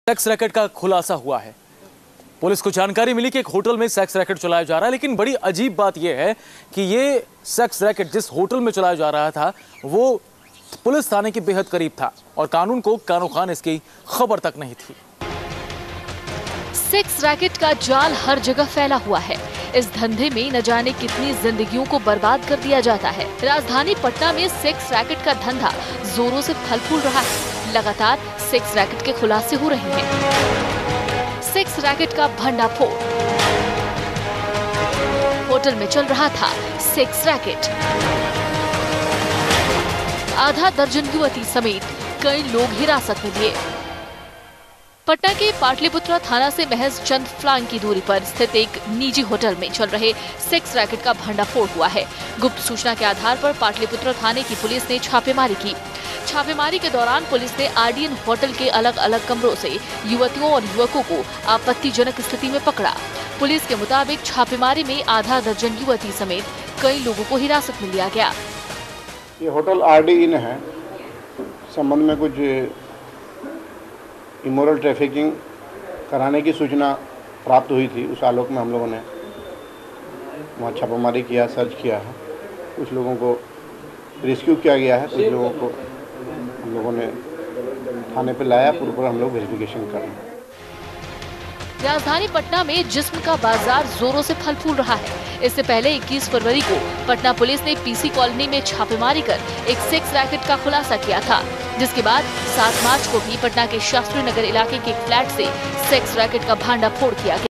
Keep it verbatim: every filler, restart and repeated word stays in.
Sex racket का खुलासा हुआ है। पुलिस को जानकारी मिली कि एक होटल में सेक्स रैकेट चलाया जा रहा है, लेकिन बड़ी अजीब बात यह है कि ये सेक्स रैकेट जिस होटल में चलाया जा रहा था वो पुलिस थाने के बेहद करीब था और कानून को कानो खान इसकी खबर तक नहीं थी। सेक्स रैकेट का जाल हर जगह फैला हुआ है। इस धंधे में न जाने कितनी जिंदगियों को बर्बाद कर दिया जाता है। राजधानी पटना में सेक्स रैकेट का धंधा जोरों से फल फूल रहा है। लगातार सेक्स रैकेट के खुलासे हो रहे हैं। सेक्स रैकेट का भंडाफोड़। होटल में चल रहा था सेक्स रैकेट। आधा दर्जन युवती समेत कई लोग हिरासत में लिए। पटना के पाटलिपुत्रा थाना से महज चंद फ्लांग की दूरी पर स्थित एक निजी होटल में चल रहे सेक्स रैकेट का भंडाफोड़ हुआ है। गुप्त सूचना के आधार पर पाटलिपुत्रा थाने की पुलिस ने छापेमारी की। छापेमारी के दौरान पुलिस ने आरडीएन होटल के अलग अलग कमरों से युवतियों और युवकों को आपत्तिजनक स्थिति में पकड़ा। पुलिस के मुताबिक छापेमारी में आधा दर्जन युवती समेत कई लोगों को हिरासत में लिया गया। ये होटल आरडी इन है। संबंध में कुछ इमोरल ट्रैफिकिंग कराने की सूचना प्राप्त हुई थी। उस आलोक में हम लोगों ने वहाँ छापामारी किया, सर्च किया है। कुछ लोगों को रेस्क्यू किया गया है, कुछ लोगों को हम लोगों ने थाने पे लाया। पूरे पूरा हम लोग वेरिफिकेशन कर रहे हैं। राजधानी पटना में जिस्म का बाजार जोरों से फल फूल रहा है। इससे पहले इक्कीस फरवरी को पटना पुलिस ने पीसी कॉलोनी में छापेमारी कर एक सेक्स रैकेट का खुलासा किया था, जिसके बाद सात मार्च को भी पटना के शास्त्री नगर इलाके के एक फ्लैट से सेक्स रैकेट का भंडाफोड़ किया गया।